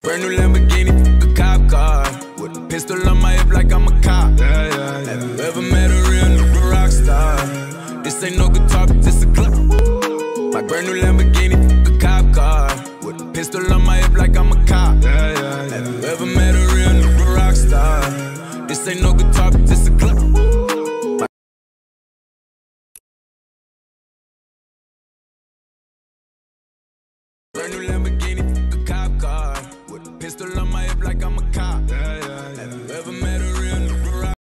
Brand new Lamborghini, a cop car. With a pistol on my hip like I'm a cop. Have you ever met a real nigga rock star? This ain't no guitar, but this a club. My brand new Lamborghini, a cop car. With a pistol on my hip like I'm a cop. Have you ever met a real nigga rock star? This ain't no guitar, but this a club. Brand new Lamborghini, a cop car. With a pistol on my hip like I'm a cop.